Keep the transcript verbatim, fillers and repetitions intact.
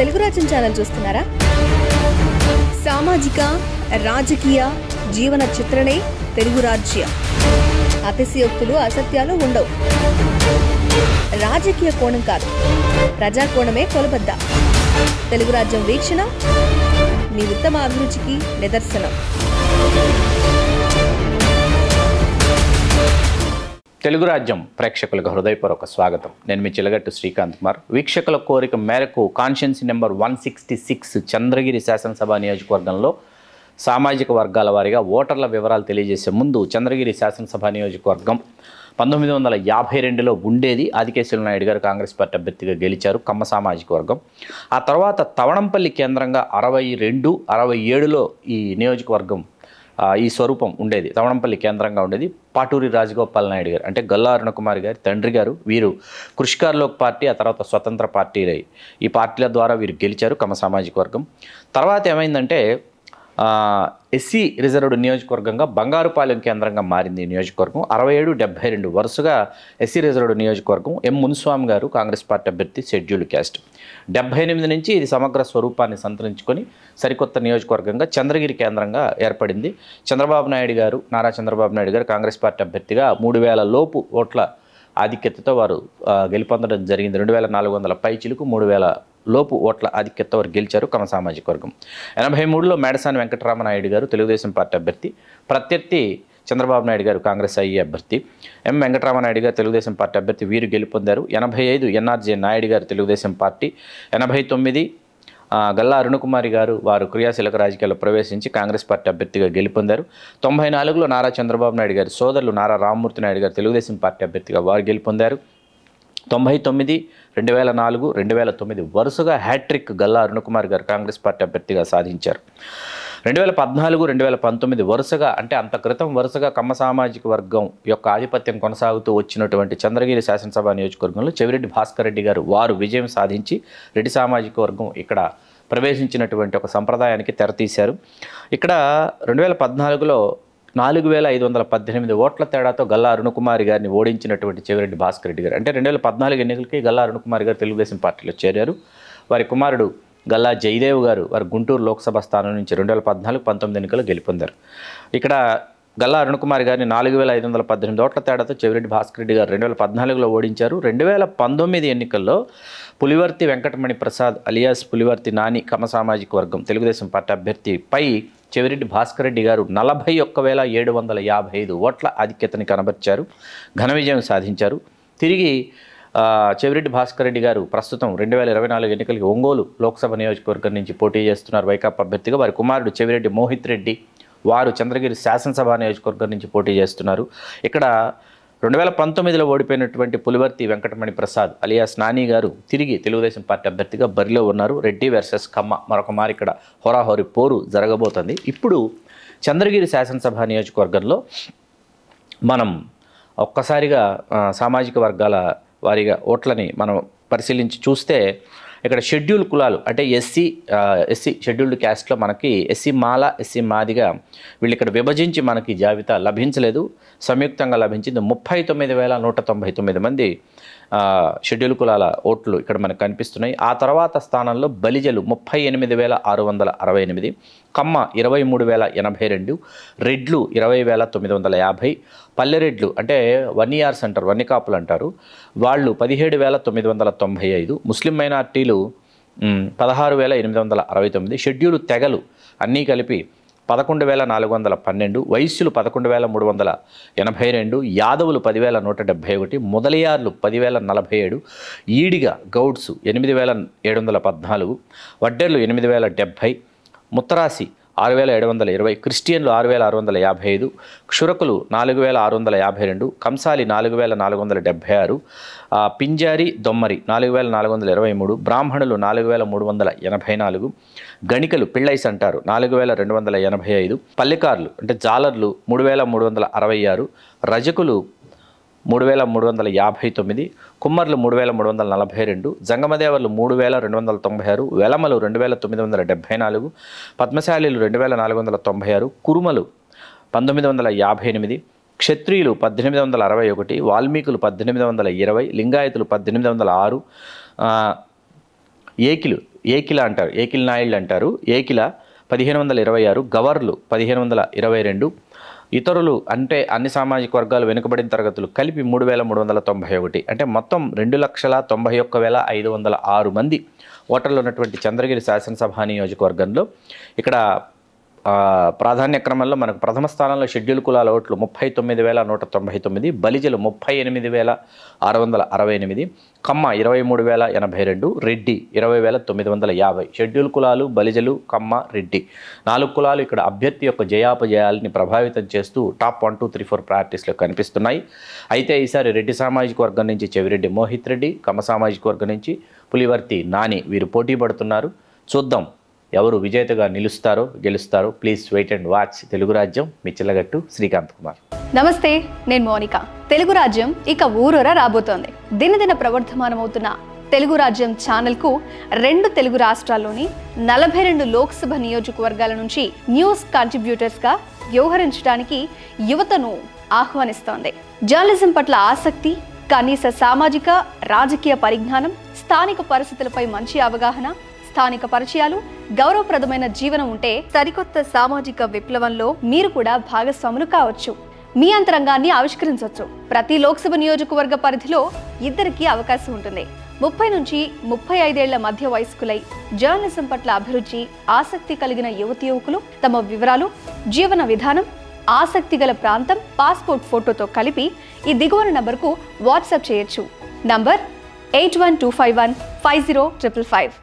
తెలుగు రాజ్యం ఛానల్ చూస్తున్నారా? సామాజిక రాజకీయ జీవన చిత్రణే తెలుగు రాజ్యం. అతిశయోక్తులు అసత్యాలు ఉండవు. రాజకీయ కోణం కాదు, ప్రజా కోణమే కొలబద్ద. తెలుగు రాజ్యం వీక్షణ మీ ఉత్తమ అభిరుచికి నిదర్శనం. తెలుగు రాజ్యం ప్రేక్షకులకు హృదయపూర్వక స్వాగతం. నేను మీ చిలగట్టు శ్రీకాంత్ కుమార్. వీక్షకుల కోరిక మేరకు constituency number one sixty six Chandragiri శాసనసభ నియోజకవర్గంలో సామాజిక వర్గాల వారీగా ఓటర్ల వివరాలు తెలియజేసే ముందు చంద్రగిరి శాసనసభ నియోజకవర్గం పంతొమ్మిది వందల యాభై రెండులో ఉండేది. ఆదికేశవ నాయుడు గారు కాంగ్రెస్ పార్టీ అభ్యర్థిగా గెలిచారు, కమ్మ సామాజిక వర్గం. ఆ తర్వాత తవణంపల్లి కేంద్రంగా అరవై రెండు అరవై ఏడులో ఈ నియోజకవర్గం ఈ స్వరూపం ఉండేది. తవణంపల్లి కేంద్రంగా ఉండేది. పాటూరి రాజగోపాల్ నాయుడు గారు అంటే గల్లా అరుణకుమార్ గారి తండ్రి గారు. వీరు కృషికార్ లోక్ పార్టీ, ఆ తర్వాత స్వతంత్ర పార్టీలు, ఈ పార్టీల ద్వారా వీరు గెలిచారు, కమ్మ సామాజిక వర్గం. తర్వాత ఏమైందంటే ఎస్సీ రిజర్వ్డ్ నియోజకవర్గంగా బంగారుపాలెం కేంద్రంగా మారింది ఈ నియోజకవర్గం. అరవై ఏడు డెబ్బై రెండు వరుసగా ఎస్సీ రిజర్వ్డ్ నియోజకవర్గం. M Muniswamy garu Congress party అభ్యర్థి, షెడ్యూల్డ్ క్యాస్ట్. డెబ్బై ఎనిమిది నుంచి ఇది సమగ్ర స్వరూపాన్ని సంతరించుకొని సరికొత్త నియోజకవర్గంగా చంద్రగిరి కేంద్రంగా ఏర్పడింది. చంద్రబాబు నాయుడు గారు, నారా చంద్రబాబు నాయుడు గారు కాంగ్రెస్ పార్టీ అభ్యర్థిగా మూడు వేల లోపు ఓట్ల ఆధిక్యతతో వారు గెలుపొందడం జరిగింది. రెండు వేల నాలుగు వందల పైచిలకు మూడు వేల లోపు ఓట్ల ఆధిక్యతతో వారు గెలిచారు, కమ్మ సామాజిక వర్గం. ఎనభై మూడులో మేడసాని వెంకటరామనాయుడు గారు తెలుగుదేశం పార్టీ అభ్యర్థి, ప్రత్యర్థి చంద్రబాబు నాయుడు గారు కాంగ్రెస్ ఐఏ అభ్యర్థి. ఎం వెంకటరామనాయుడు గారు తెలుగుదేశం పార్టీ అభ్యర్థి, వీరు గెలుపొందారు. ఎనభై ఐదు ఎన్ఆర్జే నాయుడు గారు తెలుగుదేశం పార్టీ. ఎనభై తొమ్మిది గల్లా అరుణకుమారి గారు వారు క్రియాశీలక రాజకీయాల్లో ప్రవేశించి కాంగ్రెస్ పార్టీ అభ్యర్థిగా గెలుపొందారు. తొంభై నాలుగులో నారా చంద్రబాబు నాయుడు గారి సోదరులు నారా రామ్మూర్తి నాయుడు గారు తెలుగుదేశం పార్టీ అభ్యర్థిగా వారు గెలుపొందారు. తొంభై తొమ్మిది రెండు వేల నాలుగు రెండు వేల తొమ్మిది వరుసగా హ్యాట్రిక్ గల్లా అరుణకుమార్ గారు కాంగ్రెస్ పార్టీ అభ్యర్థిగా సాధించారు. రెండు వేల పద్నాలుగు రెండు వేల పంతొమ్మిది వరుసగా అంటే అంత క్రితం వరుసగా కమ్మ సామాజిక వర్గం యొక్క ఆధిపత్యం కొనసాగుతూ వచ్చినటువంటి చంద్రగిరి శాసనసభ నియోజకవర్గంలో చెవిరెడ్డి భాస్కర్ రెడ్డి గారు వారు విజయం సాధించి రెడ్డి సామాజిక వర్గం ఇక్కడ ప్రవేశించినటువంటి ఒక సంప్రదాయానికి తెరతీశారు. ఇక్కడ రెండు వేల పద్నాలుగులో నాలుగు వేల ఐదు వందల పద్దెనిమిది ఓట్ల తేడాతో గల్లా అరుణకుమారి గారిని ఓడించినటువంటి చెవిరెడ్డి భాస్కర్ రెడ్డి గారు అంటే రెండు వేల పద్నాలుగు ఎన్నికలకి గల్లా అరుణకుమారి గారు తెలుగుదేశం పార్టీలో చేరారు. వారి కుమారుడు గల్లా జయదేవ్ గారు వారు గుంటూరు లోక్సభ స్థానం నుంచి రెండు వేల పద్నాలుగు పంతొమ్మిది ఎన్నికలు గెలుపొందారు. ఇక్కడ గల్లా అరుణకుమారి గారిని నాలుగు వేల ఐదు వందల పద్దెనిమిది ఓట్ల తేడాతో చెవిరెడ్డి భాస్కర్ రెడ్డి గారు రెండు వేల పద్నాలుగులో ఓడించారు. రెండు వేల పంతొమ్మిది ఎన్నికల్లో పులివర్తి వెంకటమణి ప్రసాద్ అలియాస్ పులివర్తి నాని కమ్మ సామాజిక వర్గం తెలుగుదేశం పార్టీ అభ్యర్థిపై చెవిరెడ్డి భాస్కర్ రెడ్డి గారు నలభై ఒక్క వేల ఏడు వందల యాభై ఐదు ఓట్ల ఆధిక్యతని కనబర్చారు, ఘన విజయం సాధించారు. తిరిగి చెవిరెడ్డి భాస్కర్ రెడ్డి గారు ప్రస్తుతం రెండు వేల ఇరవై నాలుగు ఎన్నికలకి ఒంగోలు లోక్సభ నియోజకవర్గం నుంచి పోటీ చేస్తున్నారు వైకాపా అభ్యర్థిగా. వారి కుమారుడు చెవిరెడ్డి మోహిత్ రెడ్డి వారు చంద్రగిరి శాసనసభ నియోజకవర్గం నుంచి పోటీ చేస్తున్నారు. ఇక్కడ రెండు వేల పంతొమ్మిదిలో ఓడిపోయినటువంటి పులివర్తి వెంకటమణి ప్రసాద్ అలియాస్ నాని గారు తిరిగి తెలుగుదేశం పార్టీ అభ్యర్థిగా బరిలో ఉన్నారు. రెడ్డి వర్సెస్ కమ్మ మరొక మారి ఇక్కడ హోరాహోరి పోరు జరగబోతుంది. ఇప్పుడు చంద్రగిరి శాసనసభ నియోజకవర్గంలో మనం ఒక్కసారిగా సామాజిక వర్గాల వారిగా ఓట్లని మనం పరిశీలించి చూస్తే ఇక్కడ షెడ్యూల్ కులాలు అంటే ఎస్సీ ఎస్సీ షెడ్యూల్డ్ క్యాస్ట్లో మనకి ఎస్సీ మాల, ఎస్సీ మాదిగా వీళ్ళు ఇక్కడ విభజించి మనకి జాబితా లభించలేదు. సంయుక్తంగా లభించింది ముప్పై తొమ్మిది వేల నూట తొంభై తొమ్మిది మంది షెడ్యూల్ కులాల ఓట్లు ఇక్కడ మనకు కనిపిస్తున్నాయి. ఆ తర్వాత స్థానంలో బలిజలు ముప్పై ఎనిమిది వేల ఆరు వందల అరవై ఎనిమిది, కమ్మ ఇరవై మూడు వేల ఎనభై రెండు, రెడ్లు ఇరవై వేల తొమ్మిది వందల యాభై, పల్లెరెడ్లు అంటే వన్ ఇయర్స్ అంటారు, వన్ని కాపులు అంటారు, వాళ్ళు పదిహేడు వేల తొమ్మిది వందల తొంభై ఐదు, ముస్లిం మైనార్టీలు పదహారు వేల ఎనిమిది వందల అరవై తొమ్మిది, షెడ్యూల్ తెగలు అన్నీ కలిపి పదకొండు వేల నాలుగు వందల పన్నెండు, వైశ్యులు పదకొండు వేల మూడు వందల ఎనభై రెండు, యాదవులు పదివేల నూట డెబ్భై ఒకటి, మొదలయార్లు పదివేల నలభై ఏడు, ఈడిగా గౌడ్స్ ఎనిమిది వేల ఏడు వందల పద్నాలుగు, వడ్డెర్లు ఎనిమిది వేల డెబ్భై, ముత్తరాసి ఆరు వేల ఏడు వందల ఇరవై, క్రిస్టియన్లు ఆరు వేల ఆరు వందల యాభై ఐదు, క్షురకులు నాలుగు వేల ఆరు వందల యాభై రెండు, కంసాలి నాలుగు వేల నాలుగు వందల డెబ్భై ఆరు, పింజారి దొమ్మరి నాలుగు వేల నాలుగు వందల ఇరవై మూడు, బ్రాహ్మణులు నాలుగు వేల మూడు వందల ఎనభై నాలుగు, గణికలు పిళ్ళైస్ అంటారు నాలుగు వేల రెండు వందల ఎనభై ఐదు, పల్లెకారులు అంటే జాలర్లు మూడు వేల మూడు వందల అరవై ఆరు, రజకులు మూడు వేల మూడు వందల యాభై తొమ్మిది, కుమ్మర్లు మూడు వేల మూడు వందల నలభై రెండు, జంగమదేవర్లు మూడు వేల రెండు వందల తొంభై ఆరు, వెలమలు రెండు వేల తొమ్మిది వందల డెబ్భై నాలుగు, పద్మశాలీలు రెండు వేల నాలుగు వందల తొంభై ఆరు, కురుమలు పంతొమ్మిది వందల యాభై ఎనిమిది, క్షత్రియులు పద్దెనిమిది వందల అరవై ఒకటి, వాల్మీకులు పద్దెనిమిది వందల ఇరవై, లింగాయతులు పద్దెనిమిది వందల ఆరు, ఏకిలు ఏకిల అంటారు, ఏకిల్ నాయుళ్ళు అంటారు. ఏకిల పదిహేను వందల ఇరవై ఆరు, గవర్లు పదిహేను వందల ఇరవై రెండు, ఇతరులు అంటే అన్ని సామాజిక వర్గాలు వెనుకబడిన తరగతులు కలిపి మూడు వేల మూడు వందల తొంభై ఒకటి అంటే మొత్తం రెండు లక్షల తొంభై ఒక్క వేల ఐదు వందల ఆరు మంది ఓటర్లు ఉన్నటువంటి చంద్రగిరి శాసనసభ నియోజకవర్గంలో ఇక్కడ ప్రాధాన్య క్రమంలో మనకు ప్రథమ స్థానంలో షెడ్యూల్ కులాల ఓట్లు ముప్పై తొమ్మిది వేల నూట తొంభై తొమ్మిది, బలిజలు ముప్పై ఎనిమిది వేల ఆరు వందల అరవై ఎనిమిది, కమ్మ ఇరవై మూడు వేల ఎనభై రెండు, రెడ్డి ఇరవై వేల తొమ్మిది వందల యాభై. షెడ్యూల్ కులాలు, బలిజలు, కమ్మ, రెడ్డి నాలుగు కులాలు ఇక్కడ అభ్యర్థి యొక్క జయాపజయాలని ప్రభావితం చేస్తూ top one two three four ప్రయారిటీస్లో కనిపిస్తున్నాయి. అయితే ఈసారి రెడ్డి సామాజిక వర్గం నుంచి చెవిరెడ్డి మోహిత్ రెడ్డి, కమ్మ సామాజిక వర్గం నుంచి పులివర్తి నాని వీరు పోటీ పడుతున్నారు. చూద్దాం ఎవరు విజేతగా నిలుస్తారో గెలుస్తారో. Please wait and watch Telugu Rajyam. మీ చిల్లగట్టు శ్రీకాంత్ కుమార్. నమస్తే, నేను మోనిక. తెలుగు రాజ్యం ఇక ఊరూరా రాబోతోంది. దినదిన ప్రవర్ధమానమవుతున్న తెలుగు రాజ్యం ఛానల్కు రెండు తెలుగు రాష్ట్రాల్లోని నలభై రెండు లోక్సభ నియోజకవర్గాల నుంచి న్యూస్ కంట్రిబ్యూటర్స్గా వ్యవహరించడానికి యువతను ఆహ్వానిస్తోంది. జర్నలిజం పట్ల ఆసక్తి, కనీస సామాజిక రాజకీయ పరిజ్ఞానం, స్థానిక పరిస్థితులపై మంచి అవగాహన, స్థానిక పరిచయాలు, గౌరవప్రదమైన జీవనం ఉంటే సరికొత్త సామాజిక విప్లవంలో మీరు కూడా భాగస్వాములు కావచ్చు. మీ అంతరంగాన్ని ఆవిష్కరించవచ్చు. ప్రతి లోక్సభ నియోజకవర్గ పరిధిలో ఇద్దరికి అవకాశం ఉంటుంది. ముప్పై నుంచి ముప్పై ఐదేళ్ల మధ్య వయస్కులై జర్నలిజం పట్ల అభిరుచి, ఆసక్తి కలిగిన యువతి యువకులు తమ వివరాలు, జీవన విధానం, ఆసక్తి గల ప్రాంతం, పాస్పోర్ట్ ఫోటోతో కలిపి ఈ దిగువన నంబర్కు వాట్సాప్ చేయొచ్చు. Number eight one two five one five zero triple five.